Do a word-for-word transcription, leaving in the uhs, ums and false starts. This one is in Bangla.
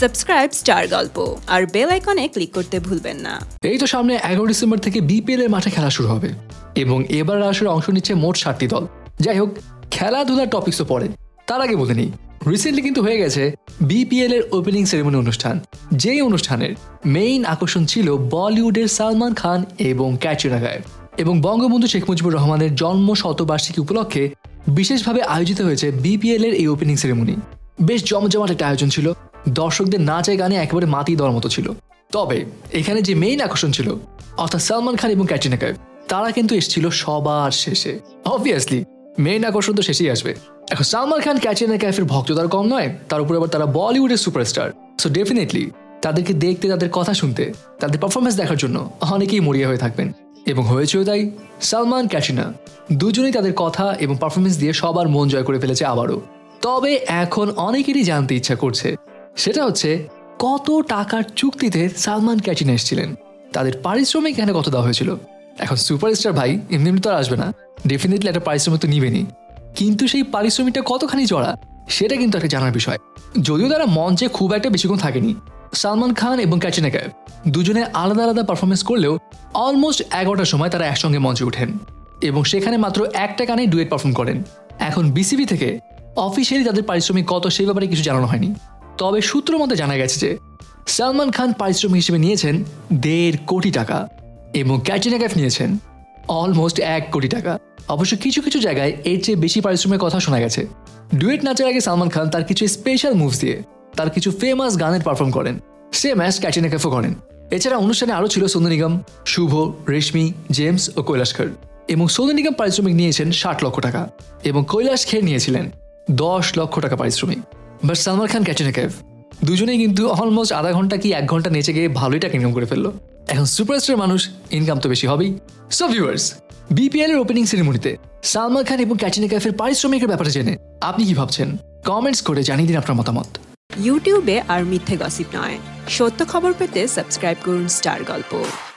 সাবস্ক্রাইব স্টার গল্প আর বেল আইকনে ক্লিক করতে ভুলবেন না। এই তো সামনে এগারো ডিসেম্বর থেকে বিপিএল এর মাঠে খেলা শুরু হবে এবং এবার আসলে অংশ নিচ্ছে মোট ষাটটি দল। যাই হোক, খেলাধুলার টপিকসও পড়ে, তার আগে বলে নিই রিসেন্টলি কিন্তু হয়ে গেছে বিপিএল এর ওপেনিং সেরেমনি অনুষ্ঠান। যেই অনুষ্ঠানের মেইন আকর্ষণ ছিল বলিউডের সালমান খান এবং ক্যাটরিনা কাইফ, এবং বঙ্গবন্ধু শেখ মুজিবুর রহমানের জন্ম শতবার্ষিকী উপলক্ষে বিশেষভাবে আয়োজিত হয়েছে বিপিএল এর এই ওপেনিং সেরেমনি। বেশ জমজমাট একটা আয়োজন ছিল, দর্শকদের নাচে গানে একেবারে মাতি দেওয়ার মতো ছিল। তবে এখানে যে মেইন আকর্ষণ ছিল অর্থাৎ সালমান খান এবং ক্যাটরিনা কাইফ, তারা কিন্তু এসেছিল সবার শেষে। অবভিয়াসলি মেইন আকর্ষণ তো শেষেই আসবে। এখন সালমান খান ক্যাটরিনা কাইফের ভক্ত তার কম নয়, তার উপর আবার তারা বলিউডের সুপারস্টার। সো ডেফিনেটলি তাদেরকে দেখতে, তাদের কথা শুনতে, তাদের পারফরমেন্স দেখার জন্য অনেকেই মরিয়া হয়ে থাকবেন, এবং হয়েছেও তাই। সালমান ক্যাটরিনা দুজনেই তাদের কথা এবং পারফরমেন্স দিয়ে সবার মন জয় করে ফেলেছে আবারও। তবে এখন অনেকেরই জানতে ইচ্ছা করছে, সেটা হচ্ছে কত টাকার চুক্তিতে সালমান ক্যাটরিনা এসেছিলেন, তাদের পারিশ্রমিক এখানে কত দেওয়া হয়েছিল। এখন সুপারস্টার ভাই এমনি এমনি তো আর আসবে না, ডেফিনেটলি একটা পারিশ্রমিক তো নিবেনি, কিন্তু সেই পারিশ্রমিকটা কতখানি জড়া সেটা কিন্তু একটা জানার বিষয়। যদিও তারা মঞ্চে খুব একটা বেশিক্ষণ থাকেনি, সালমান খান এবং ক্যাটরিনা কাইফ দুজনে আলাদা আলাদা পারফরমেন্স করলেও অলমোস্ট এগারোটার সময় তারা একসঙ্গে মঞ্চে ওঠেন এবং সেখানে মাত্র একটা গানে ডুয়েট পারফর্ম করেন। এখন বিসিবি থেকে অফিসিয়ালি তাদের পারিশ্রমিক কত সেই ব্যাপারে কিছু জানানো হয়নি, তবে সূত্র মতে জানা গেছে যে সালমান খান পারিশ্রমিক হিসেবে নিয়েছেন দেড় কোটি টাকা এবং ক্যাটরিনা কাইফ নিয়েছেন অলমোস্ট এক কোটি টাকা। অবশ্য কিছু কিছু জায়গায় এর চেয়ে বেশি পারিশ্রমিকের কথা শোনা গেছে। ডুয়েট নাচের আগে সালমান খান তার কিছু স্পেশাল মুভস দিয়ে তার কিছু ফেমাস গানের পারফর্ম করেন, সেম অ্যাজ ক্যাটরিনা কাইফও করেন। এছাড়া অনুষ্ঠানে আরও ছিল সোনু নিগম, শুভ, রেশমি, জেমস ও কৈলাশ খের, এবং সোনু নিগম পারিশ্রমিক নিয়েছেন ষাট লক্ষ টাকা এবং কৈলাশ খের নিয়েছিলেন দশ লক্ষ টাকা পারিশ্রমিক। বাট সালমান খান ক্যাটরিনা কাইফ দুজনেই কিন্তু অলমোস্ট আধা ঘন্টা কি এক ঘন্টা নেচে গিয়ে ভালোই টাকা ইনকাম করে ফেললো। এখন সুপারস্টার মানুষ, ইনকাম তো বেশি হবেই। সো ভিউয়ার্স, বিপিএল এর ওপেনিং সেরেমনিতে সালমান খান এবং ক্যাটরিনা কাইফের পারিশ্রমিকের ব্যাপারে জেনে আপনি কি ভাবছেন? কমেন্টস করে জানিয়ে দিন আপনার মতামত। ইউটিউবে আর মিথ্যে গসিপ নয়, সত্য খবর পেতে সাবস্ক্রাইব করুন স্টার গল্প।